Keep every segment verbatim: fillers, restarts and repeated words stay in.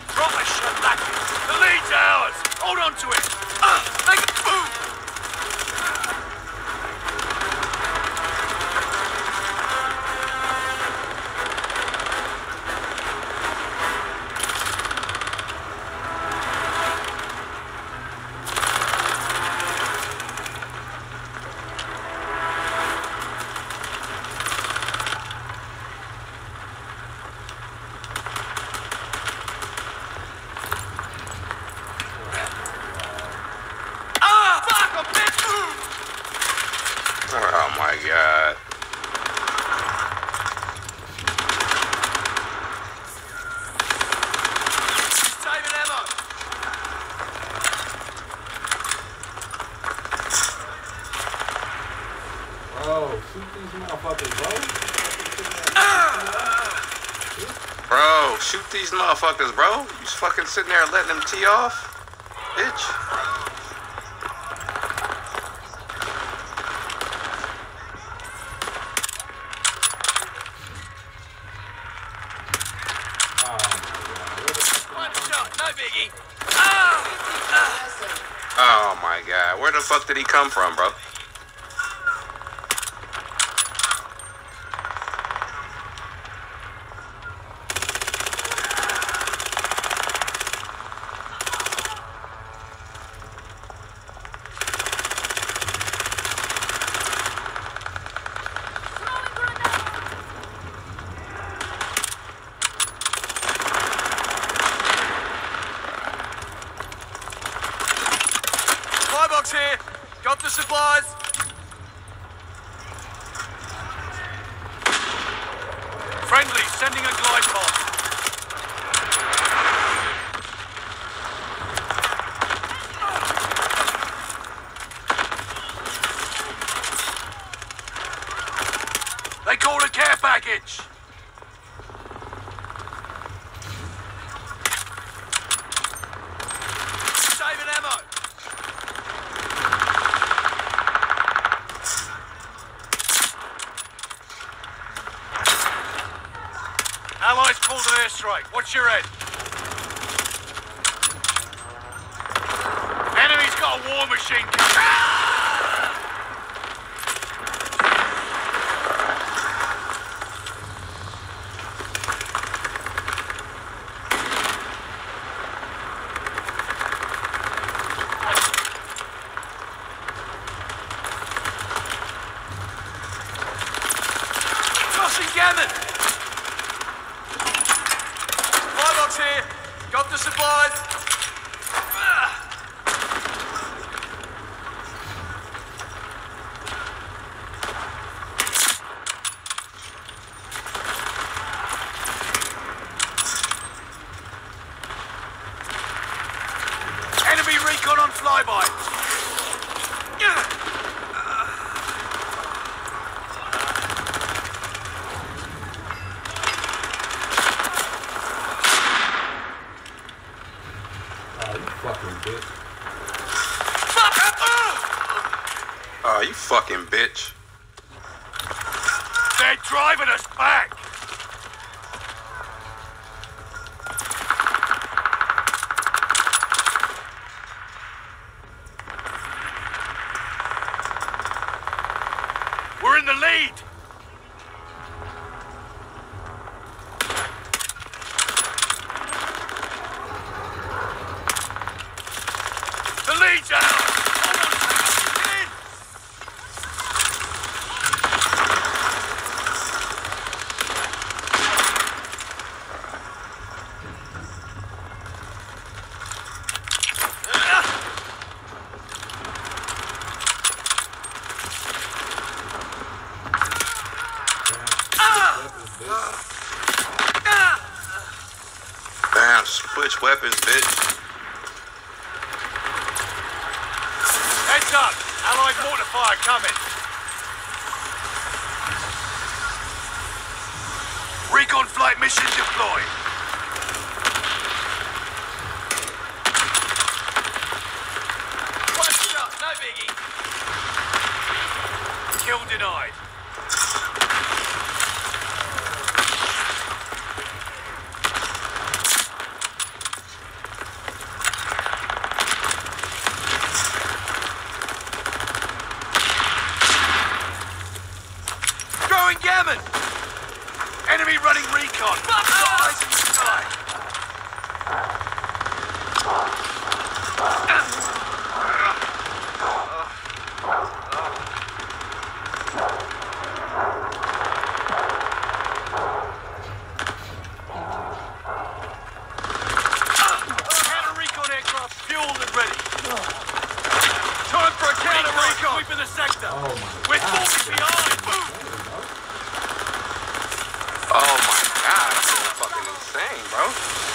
Proper shellacking. The lead's ours. Hold on to it. Uh, make it move. Oh my god. Saving ammo. Bro, shoot these motherfuckers, bro. Bro, shoot these motherfuckers, bro. You just fucking sitting there letting them tee off? Bitch. One shot, no biggie. Ah! Oh my god. Where the fuck did he come from, bro? Supply box here. Got the supplies. Friendly, sending a glide pod. They called a care package. Saving ammo. Allies pulled an airstrike. Watch your head. Enemy's got a war machine coming. Ah! Tossing gammon. Supply box here. Got the supplies. Ah! Enemy recon on flyby. Yeah. Oh, you fucking bitch. Oh, you fucking bitch. They're driving us back. We're in the lead. The lead's out. Hold on, get in. Damn, switch weapons, bitch. Heads up. Allied mortar fire coming. Recon flight mission deployed. One shot, no biggie. Kill denied. for the sector. Oh my We're God. falling behind. Move. Oh my god, that's so fucking insane, bro.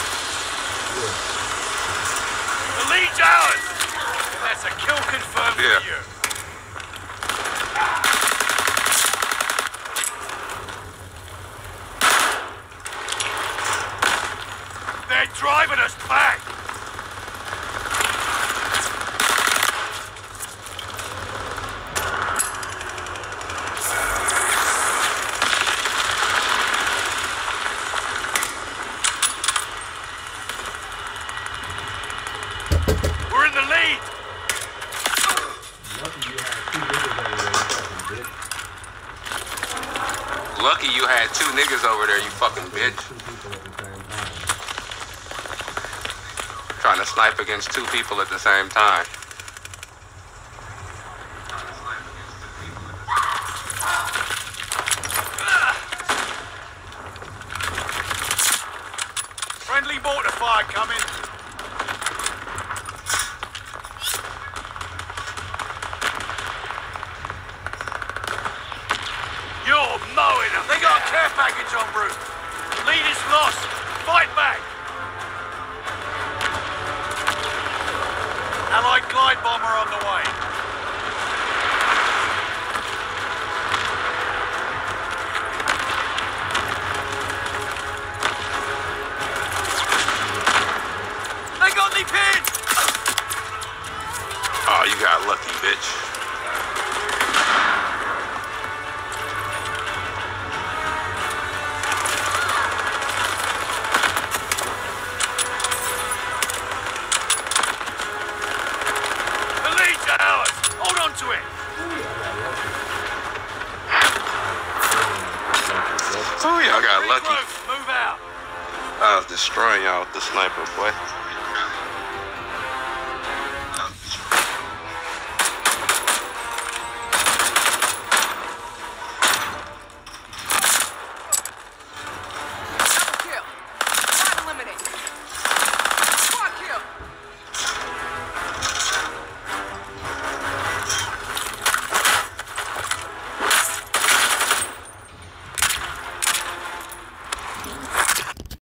The lead's ours. That's a kill confirmed Yeah. for you. They're driving us back. We're in the lead. Lucky you had two niggas over there, you fucking bitch. Lucky you had two niggas over there, you fucking bitch. Two people at the same time. Trying to snipe against two people at the same time. Friendly mortar fire coming. You're mowing them. They got a care package en route. Lead is lost. Fight back. Allied glide bomber on the way. They got me pinned. Oh, you got lucky, bitch. The lead's ours. Hold on to it. Oh, y'all got lucky. Regroup. Move out. I was destroying y'all with the sniper, boy.